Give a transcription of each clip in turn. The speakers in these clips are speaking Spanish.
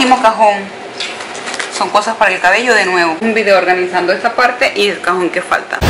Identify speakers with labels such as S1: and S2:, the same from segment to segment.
S1: último cajón son cosas para el cabello de nuevo. Un video organizando esta parte y el cajón que falta.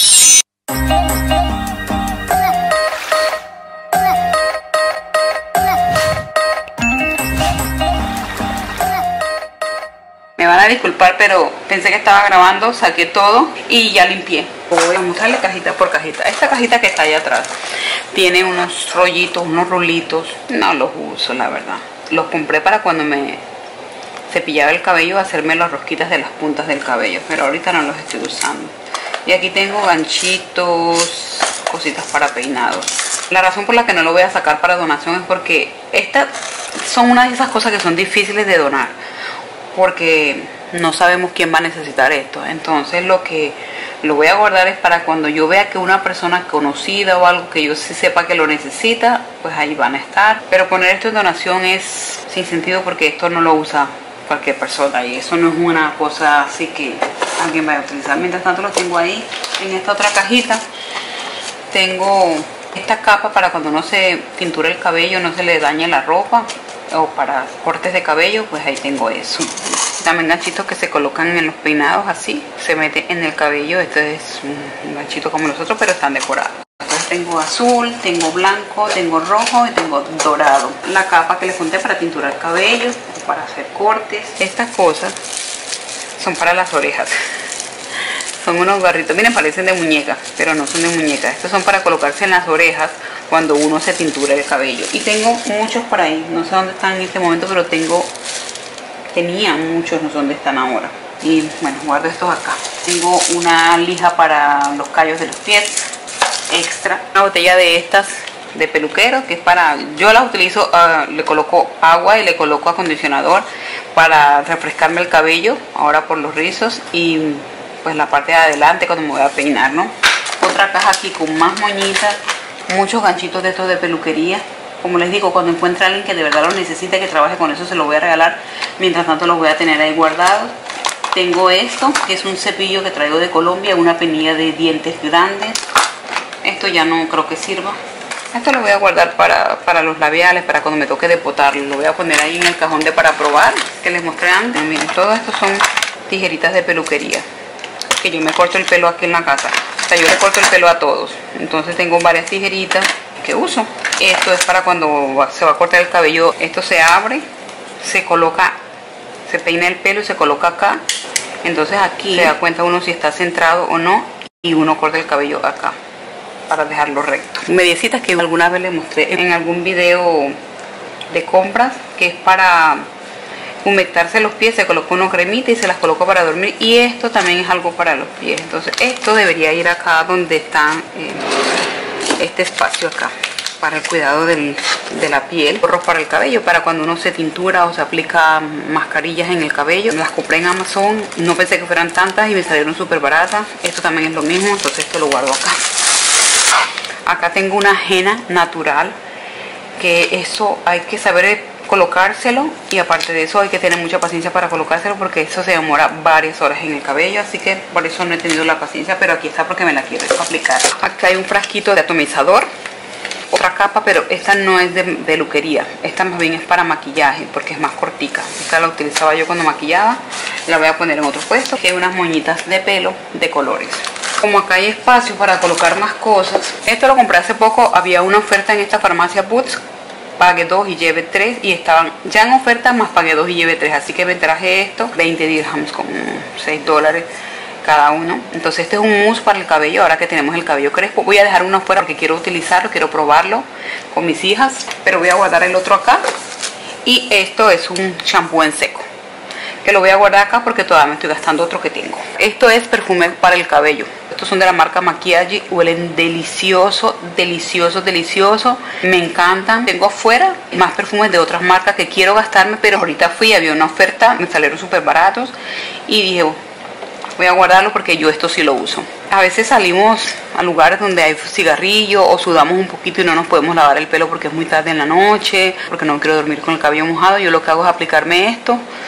S1: Me van a disculpar, pero pensé que estaba grabando, saqué todo y ya limpié. Voy a mostrarle cajita por cajita. Esta cajita que está allá atrás tiene unos rollitos, unos rulitos. No los uso, la verdad. Los compré para cuando me cepillaba el cabello, hacerme las rosquitas de las puntas del cabello, pero ahorita no los estoy usando. Y aquí tengo ganchitos, cositas para peinados. La razón por la que no lo voy a sacar para donación es porque estas son una de esas cosas que son difíciles de donar, porque no sabemos quién va a necesitar esto. Entonces lo que lo voy a guardar es para cuando yo vea que una persona conocida o algo que yo sí sepa que lo necesita, pues ahí van a estar. Pero poner esto en donación es sin sentido, porque esto no lo usa cualquier persona y eso no es una cosa así que alguien vaya a utilizar. Mientras tanto lo tengo ahí. En esta otra cajita tengo esta capa para cuando no se tintura el cabello, no se le dañe la ropa, o para cortes de cabello, pues ahí tengo eso. También ganchitos que se colocan en los peinados, así se mete en el cabello. Este es un ganchito como los otros, pero están decorados. Entonces tengo azul, tengo blanco, tengo rojo y tengo dorado. La capa que les conté para tinturar cabello, para hacer cortes. Estas cosas son para las orejas. Son unos garritos, miren, parecen de muñeca, pero no son de muñeca. Estos son para colocarse en las orejas cuando uno se tintura el cabello. Y tengo muchos por ahí, no sé dónde están en este momento, pero tenía muchos, no sé dónde están ahora. Y bueno, guardo estos acá. Tengo una lija para los callos de los pies extra. Una botella de estas de peluquero, que es para, yo las utilizo, le coloco agua y le coloco acondicionador para refrescarme el cabello ahora por los rizos, y pues la parte de adelante cuando me voy a peinar, ¿no? Otra caja aquí con más moñitas, muchos ganchitos de estos de peluquería. Como les digo, cuando encuentre a alguien que de verdad lo necesite, que trabaje con eso, se lo voy a regalar. Mientras tanto los voy a tener ahí guardados. Tengo esto, que es un cepillo que traigo de Colombia, una penilla de dientes grandes. Esto ya no creo que sirva. Esto lo voy a guardar para los labiales, para cuando me toque depotarlo. Lo voy a poner ahí en el cajón de para probar, que les mostré antes. Miren, todo esto son tijeritas de peluquería, que yo me corto el pelo aquí en la casa. O sea, yo le corto el pelo a todos. Entonces tengo varias tijeritas que uso. Esto es para cuando se va a cortar el cabello. Esto se abre, se coloca, se peina el pelo y se coloca acá. Entonces aquí se da cuenta uno si está centrado o no, y uno corta el cabello acá para dejarlo recto. Mediecitas que alguna vez les mostré en algún video de compras, que es para humectarse los pies. Se coloca uno cremita y se las coloco para dormir. Y esto también es algo para los pies. Entonces esto debería ir acá donde está este espacio acá, para el cuidado de la piel. Gorros para el cabello, para cuando uno se tintura o se aplica mascarillas en el cabello. Las compré en Amazon, no pensé que fueran tantas y me salieron súper baratas. Esto también es lo mismo, entonces esto lo guardo acá. Acá tengo una henna natural, que eso hay que saber colocárselo, y aparte de eso hay que tener mucha paciencia para colocárselo, porque eso se demora varias horas en el cabello, así que por eso no he tenido la paciencia, pero aquí está porque me la quiero aplicar. Acá hay un frasquito de atomizador, otra capa, pero esta no es de peluquería, esta más bien es para maquillaje, porque es más cortica. Esta la utilizaba yo cuando maquillaba, la voy a poner en otro puesto. Aquí hay unas moñitas de pelo de colores. Como acá hay espacio para colocar más cosas, esto lo compré hace poco, había una oferta en esta farmacia Boots, pague 2 y lleve 3, y estaban ya en oferta, más pague 2 y lleve 3, así que me traje esto, 20 dirhams, como $6 cada uno. Entonces este es un mousse para el cabello, ahora que tenemos el cabello crespo. Voy a dejar uno afuera porque quiero utilizarlo, quiero probarlo con mis hijas, pero voy a guardar el otro acá. Y esto es un shampoo en seco, que lo voy a guardar acá porque todavía me estoy gastando otro que tengo. Esto es perfume para el cabello. Estos son de la marca Maquiaggi, huelen delicioso, delicioso, delicioso. Me encantan. Tengo afuera más perfumes de otras marcas que quiero gastarme, pero ahorita fui, había una oferta, me salieron súper baratos y dije, voy a guardarlo porque yo esto sí lo uso. A veces salimos a lugares donde hay cigarrillo o sudamos un poquito y no nos podemos lavar el pelo porque es muy tarde en la noche, porque no quiero dormir con el cabello mojado. Yo lo que hago es aplicarme esto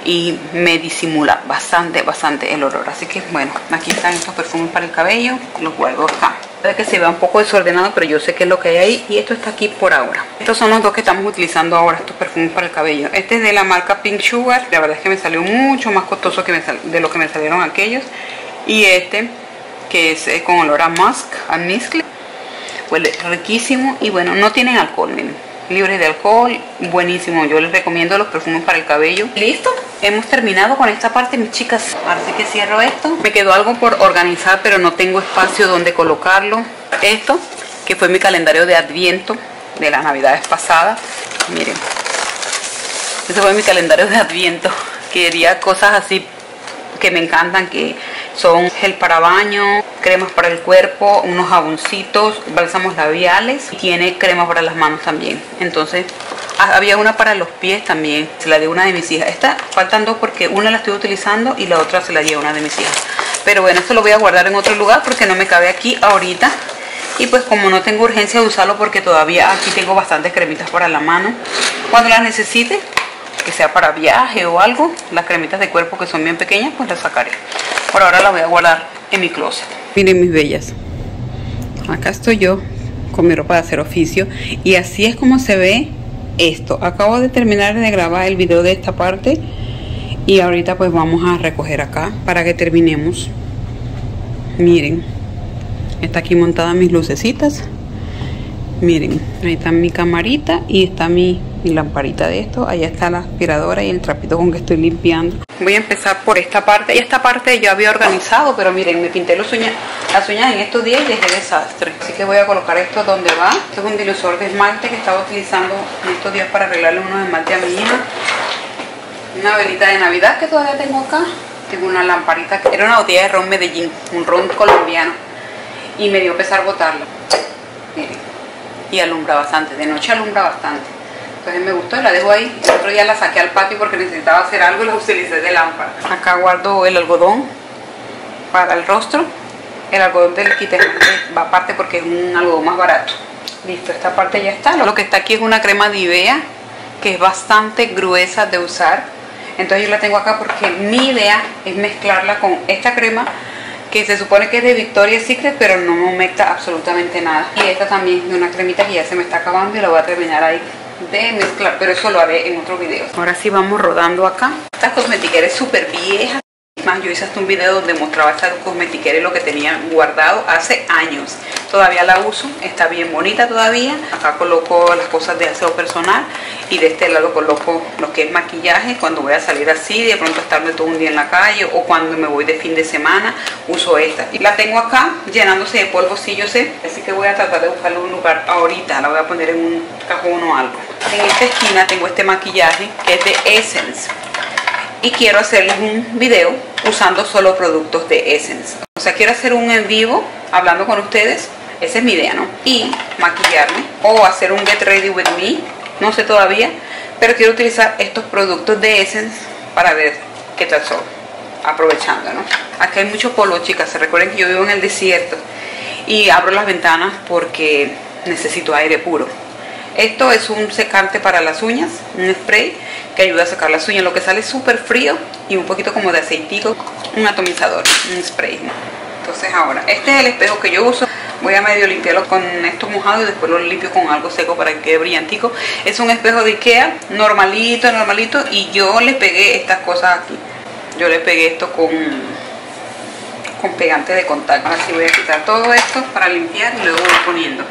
S1: y me disimula bastante el olor. Así que bueno, aquí están estos perfumes para el cabello, los guardo acá. Puede que se vea un poco desordenado, pero yo sé que es lo que hay ahí, y esto está aquí por ahora. Estos son los dos que estamos utilizando ahora, estos perfumes para el cabello. Este es de la marca Pink Sugar, la verdad es que me salió mucho más costoso que de lo que me salieron aquellos. Y este, que es con olor a musk, a musk, huele riquísimo. Y bueno, no tienen alcohol, miren, libres de alcohol, buenísimo. Yo les recomiendo los perfumes para el cabello. Listo, hemos terminado con esta parte, mis chicas. Ahora sí que cierro esto. Me quedó algo por organizar, pero no tengo espacio donde colocarlo. Esto, que fue mi calendario de Adviento de las navidades pasadas. Miren, este fue mi calendario de Adviento. Quería cosas así que me encantan, que son gel para baño, cremas para el cuerpo, unos jaboncitos, bálsamos labiales, y tiene crema para las manos también. Entonces había una para los pies también, se la dio una de mis hijas. Esta faltan dos porque una la estoy utilizando y la otra se la dio una de mis hijas. Pero bueno, esto lo voy a guardar en otro lugar porque no me cabe aquí ahorita. Y pues como no tengo urgencia de usarlo porque todavía aquí tengo bastantes cremitas para la mano, cuando las necesite, que sea para viaje o algo, las cremitas de cuerpo que son bien pequeñas, pues las sacaré. Por ahora las voy a guardar en mi closet. Miren mis bellas, acá estoy yo con mi ropa de hacer oficio, y así es como se ve esto. Acabo de terminar de grabar el video de esta parte y ahorita pues vamos a recoger acá para que terminemos. Miren, está aquí montada mis lucecitas. Miren, ahí está mi camarita y está mi lamparita de esto. Allá está la aspiradora y el trapito con que estoy limpiando. Voy a empezar por esta parte. Y esta parte yo había organizado, pero miren, me pinté las uñas en estos días y dejé desastre. Así que voy a colocar esto donde va. Este es un dilusor de esmalte que estaba utilizando en estos días para arreglarle unos esmaltes a mi hija. Una velita de Navidad que todavía tengo acá. Tengo una lamparita que era una botella de ron Medellín, un ron colombiano. Y me dio pesar botarla. Miren. Y alumbra bastante, de noche alumbra bastante. Entonces me gustó y la dejo ahí. El otro día la saqué al patio porque necesitaba hacer algo y la utilicé de lámpara. Acá guardo el algodón para el rostro. El algodón del kit va aparte porque es un algodón más barato. Listo, esta parte ya está. Lo que está aquí es una crema Nivea que es bastante gruesa de usar. Entonces yo la tengo acá porque mi idea es mezclarla con esta crema que se supone que es de Victoria's Secret, pero no me humecta absolutamente nada. Y esta también es una cremita que ya se me está acabando y la voy a terminar ahí de mezclar, pero eso lo haré en otro video. Ahora sí vamos rodando acá. Esta cosmetiquera es súper vieja. Más, yo hice hasta un video donde mostraba esta cosmetiquera y lo que tenía guardado hace años. Todavía la uso, está bien bonita todavía. Acá coloco las cosas de aseo personal y de este lado coloco lo que es maquillaje. Cuando voy a salir así, de pronto estarme todo un día en la calle o cuando me voy de fin de semana, uso esta. Y la tengo acá llenándose de polvo, sí yo sé. Así que voy a tratar de buscarle un lugar ahorita. La voy a poner en un cajón o algo. En esta esquina tengo este maquillaje que es de Essence. Y quiero hacerles un video usando solo productos de Essence. O sea, quiero hacer un en vivo hablando con ustedes. Esa es mi idea, ¿no? Y maquillarme o hacer un Get Ready With Me. No sé todavía. Pero quiero utilizar estos productos de Essence para ver qué tal son. Aprovechando, ¿no? Aquí hay mucho polvo, chicas. Se recuerden que yo vivo en el desierto. Y abro las ventanas porque necesito aire puro. Esto es un secante para las uñas, un spray que ayuda a secar las uñas. Lo que sale es súper frío y un poquito como de aceitico, un atomizador, un spray. Entonces ahora, este es el espejo que yo uso. Voy a medio limpiarlo con esto mojado y después lo limpio con algo seco para que quede brillantico. Es un espejo de Ikea, normalito, y yo le pegué estas cosas aquí. Yo le pegué esto con pegante de contacto. Ahora sí voy a quitar todo esto para limpiar y luego voy poniendo.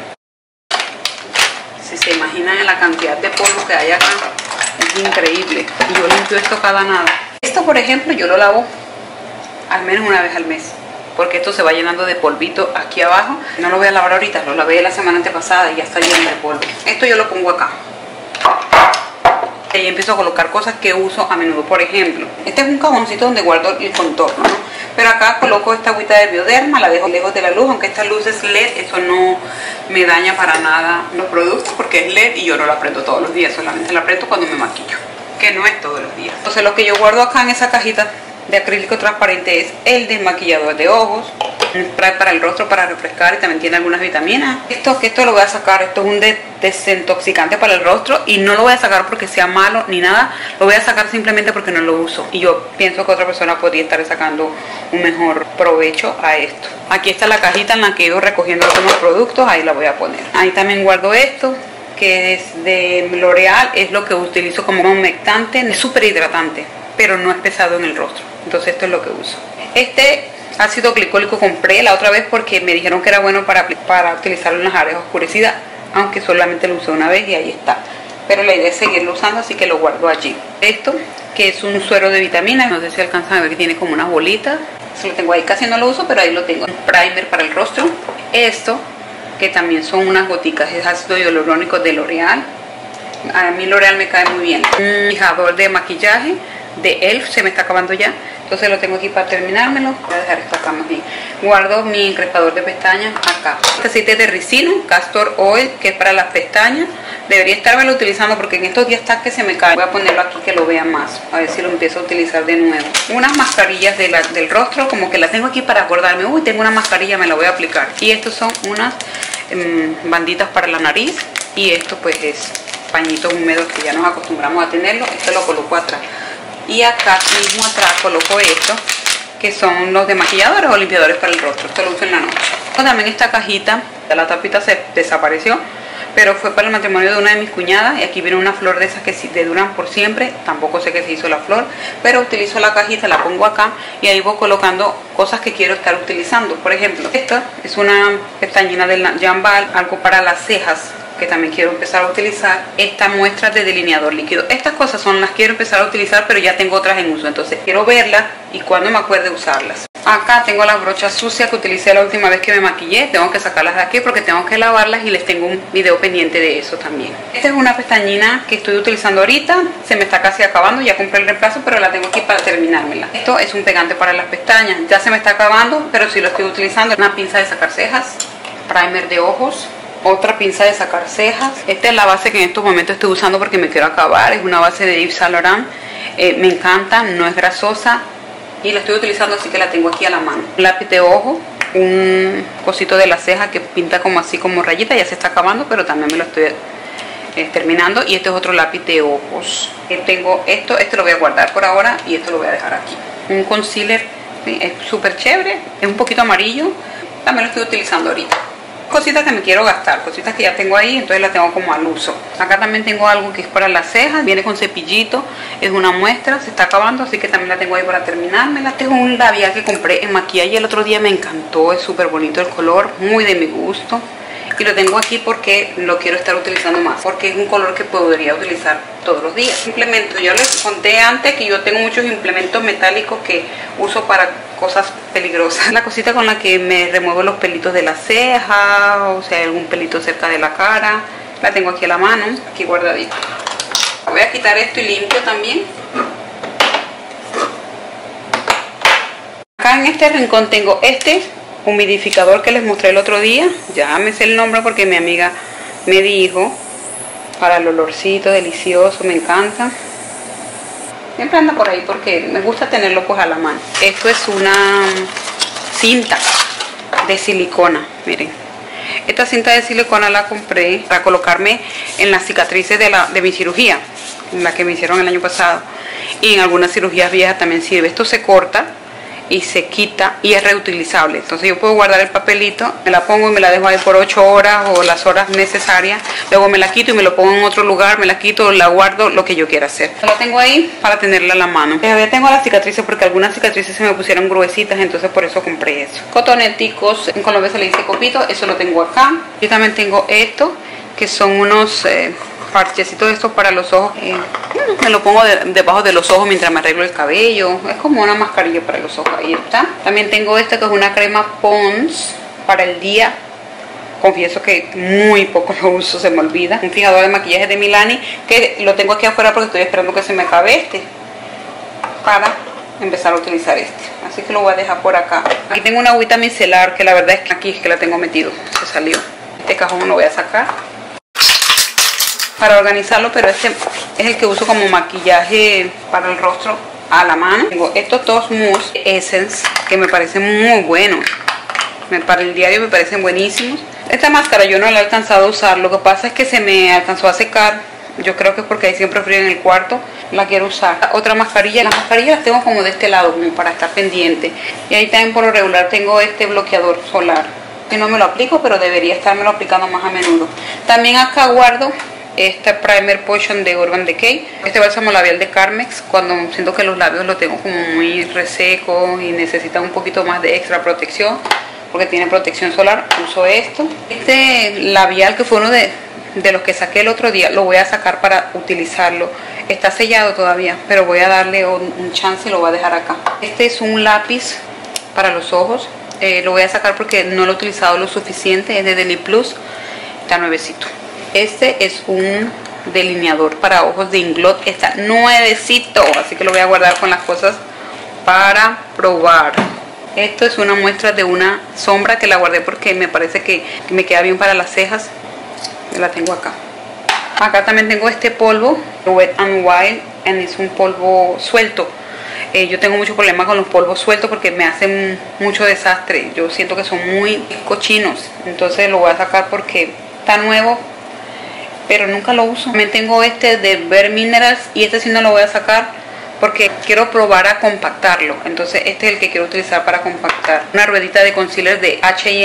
S1: Si se imaginan la cantidad de polvo que hay acá, es increíble. Y yo limpio esto cada nada. Esto, por ejemplo, yo lo lavo al menos una vez al mes, porque esto se va llenando de polvito aquí abajo. No lo voy a lavar ahorita, lo lavé la semana antepasada y ya está lleno de polvo. Esto yo lo pongo acá. Y ahí empiezo a colocar cosas que uso a menudo. Por ejemplo, este es un cajoncito donde guardo el contorno, ¿no? Pero acá coloco esta agüita de Bioderma, la dejo lejos de la luz, aunque esta luz es LED, eso no me daña para nada los productos porque es LED y yo no la prendo todos los días, solamente la prendo cuando me maquillo, que no es todos los días. Entonces lo que yo guardo acá en esa cajita de acrílico transparente es el desmaquillador de ojos, Un spray para el rostro para refrescar y también tiene algunas vitaminas. Esto lo voy a sacar, esto es un desintoxicante para el rostro y no lo voy a sacar porque sea malo ni nada, lo voy a sacar simplemente porque no lo uso y yo pienso que otra persona podría estar sacando un mejor provecho a esto. Aquí está la cajita en la que he ido recogiendo algunos productos, ahí la voy a poner. Ahí también guardo esto, que es de L'Oreal, es lo que utilizo como humectante, es súper hidratante, pero no es pesado en el rostro, entonces esto es lo que uso. Este ácido glicólico compré la otra vez porque me dijeron que era bueno para utilizarlo en las áreas oscurecidas, aunque solamente lo usé una vez y ahí está, pero la idea es seguirlo usando, así que lo guardo allí. Esto, que es un suero de vitaminas, no sé si alcanzan a ver que tiene como unas bolitas, eso lo tengo ahí, casi no lo uso, pero ahí lo tengo. Un primer para el rostro. Esto, que también son unas goticas, es ácido hialurónico de L'Oreal. A mí L'Oreal me cae muy bien. Un fijador de maquillaje de ELF, se me está acabando ya, entonces lo tengo aquí para terminármelo. Voy a dejar esto acá más bien. Guardo mi encrespador de pestañas acá. Este aceite de ricino, castor oil, que es para las pestañas. Debería estarlo utilizando porque en estos días está que se me cae. Voy a ponerlo aquí que lo vean más, a ver si lo empiezo a utilizar de nuevo. Unas mascarillas del rostro, como que las tengo aquí para acordarme. Uy, tengo una mascarilla, me la voy a aplicar. Y estos son unas banditas para la nariz. Y esto pues es pañitos húmedos que ya nos acostumbramos a tenerlo. Esto lo coloco atrás. Y acá mismo atrás coloco esto, que son los demaquilladores o limpiadores para el rostro. Esto lo uso en la noche. También esta cajita, la tapita se desapareció, pero fue para el matrimonio de una de mis cuñadas. Y aquí viene una flor de esas que te duran por siempre. Tampoco sé qué se hizo la flor, pero utilizo la cajita, la pongo acá y ahí voy colocando cosas que quiero estar utilizando. Por ejemplo, esta es una pestañina del Jambal, algo para las cejas, que también quiero empezar a utilizar. Esta muestra de delineador líquido. Estas cosas son las que quiero empezar a utilizar, pero ya tengo otras en uso, entonces quiero verlas y cuando me acuerde usarlas. Acá tengo las brochas sucias que utilicé la última vez que me maquillé. Tengo que sacarlas de aquí porque tengo que lavarlas y les tengo un video pendiente de eso también. Esta es una pestañina que estoy utilizando ahorita, se me está casi acabando, ya compré el reemplazo, pero la tengo aquí para terminármela. Esto es un pegante para las pestañas, ya se me está acabando, pero sí lo estoy utilizando. Una pinza de sacar cejas, primer de ojos, otra pinza de sacar cejas. Esta es la base que en estos momentos estoy usando porque me quiero acabar. Es una base de Yves Saint Laurent. Me encanta, no es grasosa y la estoy utilizando, así que la tengo aquí a la mano. Un lápiz de ojo, un cosito de la ceja que pinta como así como rayita, ya se está acabando, pero también me lo estoy terminando. Y este es otro lápiz de ojos. Tengo esto, este lo voy a guardar por ahora y esto lo voy a dejar aquí. Un concealer, es súper chévere, es un poquito amarillo, también lo estoy utilizando ahorita. Cositas que me quiero gastar, cositas que ya tengo ahí, entonces las tengo como al uso. Acá también tengo algo que es para las cejas, viene con cepillito, es una muestra, se está acabando, así que también la tengo ahí para terminármela. Este es un labial que compré en maquillaje el otro día, me encantó, es súper bonito el color, muy de mi gusto. Y lo tengo aquí porque lo quiero estar utilizando más, porque es un color que podría utilizar todos los días. Implementos, yo les conté antes que yo tengo muchos implementos metálicos que uso para cosas peligrosas. La cosita con la que me remuevo los pelitos de la ceja, o sea, algún pelito cerca de la cara, la tengo aquí a la mano, aquí guardadita. Voy a quitar esto y limpio también. Acá en este rincón tengo este humidificador que les mostré el otro día, ya me sé el nombre porque mi amiga me dijo, para el olorcito delicioso, me encanta. Siempre anda por ahí porque me gusta tenerlo pues a la mano. Esto es una cinta de silicona, miren. Esta cinta de silicona la compré para colocarme en las cicatrices de mi cirugía, en la que me hicieron el año pasado. Y en algunas cirugías viejas también sirve. Esto se corta y se quita y es reutilizable. Entonces yo puedo guardar el papelito, me la pongo y me la dejo ahí por 8 horas o las horas necesarias. Luego me la quito y me lo pongo en otro lugar, me la quito, la guardo, lo que yo quiera hacer. La tengo ahí para tenerla a la mano. Todavía tengo las cicatrices porque algunas cicatrices se me pusieron gruesitas, entonces por eso compré eso. Cotoneticos, en Colombia se le dice copito, eso lo tengo acá. Yo también tengo esto, que son unos parchecitos estos para los ojos. Me lo pongo debajo de los ojos mientras me arreglo el cabello. Es como una mascarilla para los ojos. Ahí está. También tengo esta que es una crema Pond's para el día. Confieso que muy poco lo uso, se me olvida. Un fijador de maquillaje de Milani que lo tengo aquí afuera porque estoy esperando que se me acabe este para empezar a utilizar este. Así que lo voy a dejar por acá. Aquí tengo una agüita micelar que la verdad es que aquí es que la tengo metido. Se salió. Este cajón lo voy a sacar para organizarlo, pero este es el que uso como maquillaje para el rostro a la mano. Tengo estos dos Mousse Essence que me parecen muy buenos. Para el diario me parecen buenísimos. Esta máscara yo no la he alcanzado a usar, lo que pasa es que se me alcanzó a secar. Yo creo que es porque hay siempre frío en el cuarto. La quiero usar. Otra mascarilla. Las mascarillas las tengo como de este lado, como para estar pendiente. Y ahí también por lo regular tengo este bloqueador solar, que no me lo aplico, pero debería estármelo aplicando más a menudo. También acá guardo este Primer Potion de Urban Decay. Este bálsamo labial de Carmex, cuando siento que los labios los tengo como muy resecos y necesitan un poquito más de extra protección, porque tiene protección solar, uso esto. Este labial, que fue uno de los que saqué el otro día, lo voy a sacar para utilizarlo. Está sellado todavía, pero voy a darle un chance y lo voy a dejar acá. Este es un lápiz para los ojos. Lo voy a sacar porque no lo he utilizado lo suficiente. Es de Deli Plus, está nuevecito. Este es un delineador para ojos de Inglot, está nuevecito, así que lo voy a guardar con las cosas para probar. Esto es una muestra de una sombra que la guardé porque me parece que me queda bien para las cejas. La tengo acá. Acá también tengo este polvo, Wet n Wild, es un polvo suelto. Yo tengo mucho problema con los polvos sueltos porque me hacen mucho desastre. Yo siento que son muy cochinos, entonces lo voy a sacar porque está nuevo, pero nunca lo uso. También tengo este de Bare Minerals y este sí no lo voy a sacar porque quiero probar a compactarlo. Entonces este es el que quiero utilizar para compactar. Una ruedita de concealer de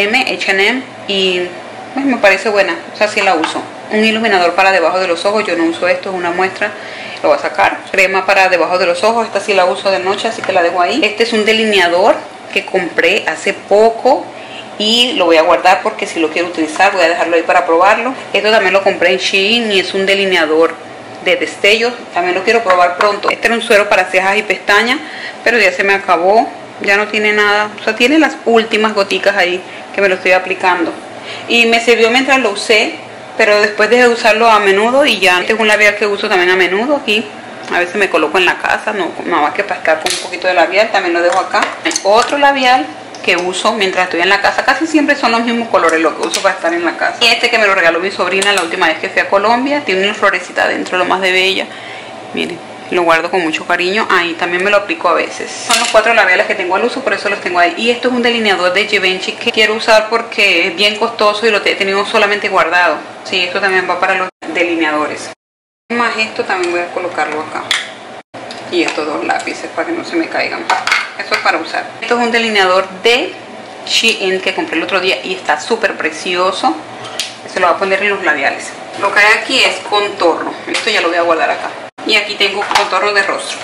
S1: H&M y pues, me parece buena, o sea, sí la uso. Un iluminador para debajo de los ojos, yo no uso esto, es una muestra, lo voy a sacar. Crema para debajo de los ojos, esta sí la uso de noche, así que la dejo ahí. Este es un delineador que compré hace poco y lo voy a guardar porque si lo quiero utilizar voy a dejarlo ahí para probarlo. Esto también lo compré en Shein y es un delineador de destellos, también lo quiero probar pronto. Este era un suero para cejas y pestañas, pero ya se me acabó, ya no tiene nada, o sea, tiene las últimas goticas ahí que me lo estoy aplicando. Y me sirvió mientras lo usé, pero después dejé de usarlo a menudo y ya. Este es un labial que uso también a menudo aquí. A veces me coloco en la casa, no más que para estar con un poquito de labial, también lo dejo acá. Hay otro labial que uso mientras estoy en la casa, casi siempre son los mismos colores lo que uso para estar en la casa. Y este que me lo regaló mi sobrina la última vez que fui a Colombia, tiene una florecita adentro, lo más de bella. Miren, lo guardo con mucho cariño. Ahí también me lo aplico a veces. Son los 4 labiales que tengo al uso, por eso los tengo ahí. Y esto es un delineador de Givenchy que quiero usar porque es bien costoso y lo he tenido solamente guardado. Sí, esto también va para los delineadores. Más esto también voy a colocarlo acá. Y estos 2 lápices para que no se me caigan. Eso es para usar. Esto es un delineador de Shein que compré el otro día y está súper precioso. Se lo voy a poner en los labiales. Lo que hay aquí es contorno. Esto ya lo voy a guardar acá. Y aquí tengo contorno de rostro.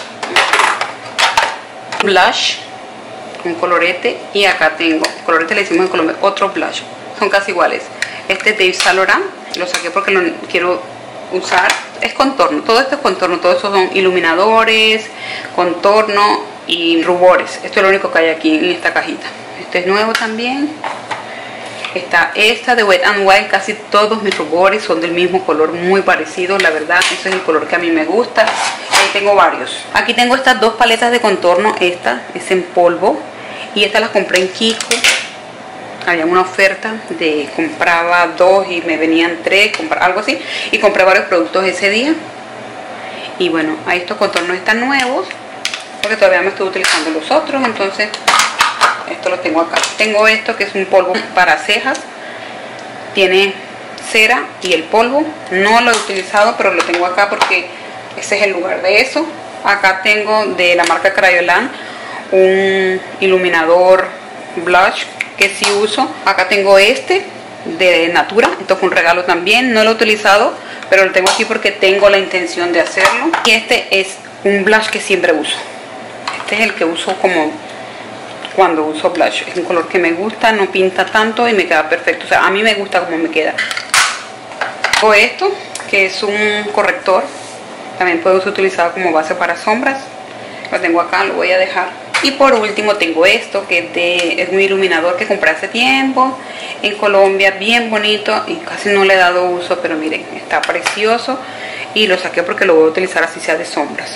S1: Blush, un colorete. Y acá tengo, colorete le decimos en Colombia, otro blush. Son casi iguales. Este es de Yves Saint Laurent. Lo saqué porque lo quiero usar. Es contorno, todo esto es contorno. Todos estos son iluminadores, contorno y rubores. Esto es lo único que hay aquí en esta cajita. Este es nuevo también. Está esta de Wet n Wild, casi todos mis rubores son del mismo color, muy parecido, la verdad, ese es el color que a mí me gusta. Ahí tengo varios. Aquí tengo estas 2 paletas de contorno, esta es en polvo y estas las compré en Kiko. Había una oferta de compraba 2 y me venían 3, algo así, y compré varios productos ese día. Y bueno, ahí estos contornos están nuevos porque todavía me estoy utilizando los otros, entonces esto lo tengo acá. Tengo esto que es un polvo para cejas. Tiene cera y el polvo. No lo he utilizado, pero lo tengo acá porque ese es el lugar de eso. Acá tengo de la marca Crayolan un iluminador blush que sí uso. Acá tengo este de Natura. Esto fue un regalo también. No lo he utilizado, pero lo tengo aquí porque tengo la intención de hacerlo. Y este es un blush que siempre uso. Este es el que uso como cuando uso blush. Es un color que me gusta, no pinta tanto y me queda perfecto. O sea, a mí me gusta como me queda. Tengo esto, que es un corrector. También puedo ser utilizado como base para sombras. Lo tengo acá, lo voy a dejar. Y por último tengo esto, que es un iluminador que compré hace tiempo en Colombia, bien bonito y casi no le he dado uso, pero miren, está precioso. Y lo saqué porque lo voy a utilizar así sea de sombras.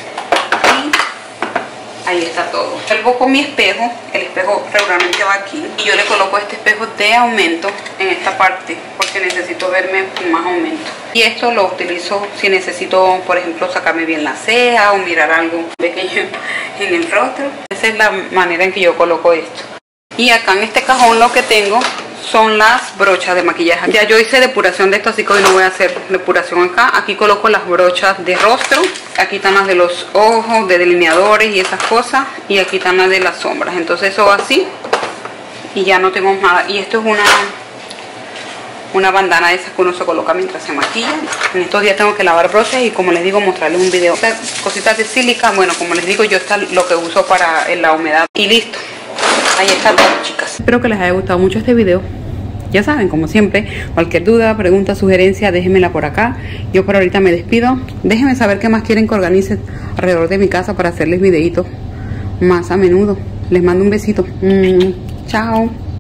S1: Ahí está todo. Vuelvo con mi espejo. El espejo regularmente va aquí y yo le coloco este espejo de aumento en esta parte porque necesito verme con más aumento. Y esto lo utilizo si necesito, por ejemplo, sacarme bien la ceja o mirar algo pequeño en el rostro. Esa es la manera en que yo coloco esto. Y acá en este cajón lo que tengo son las brochas de maquillaje. Ya yo hice depuración de esto, así que hoy no voy a hacer depuración acá. Aquí coloco las brochas de rostro. Aquí están las de los ojos, de delineadores y esas cosas. Y aquí están las de las sombras. Entonces eso va así. Y ya no tengo nada. Y esto es una bandana de esas que uno se coloca mientras se maquilla. En estos días tengo que lavar brochas y, como les digo, mostrarles un video. Estas cositas de sílica, bueno, como les digo, yo está lo que uso para la humedad. Y listo. Ahí está todo, chicas. Espero que les haya gustado mucho este video. Ya saben, como siempre, cualquier duda, pregunta, sugerencia, déjenmela por acá. Yo por ahorita me despido. Déjenme saber qué más quieren que organice alrededor de mi casa para hacerles videitos más a menudo. Les mando un besito. Chao.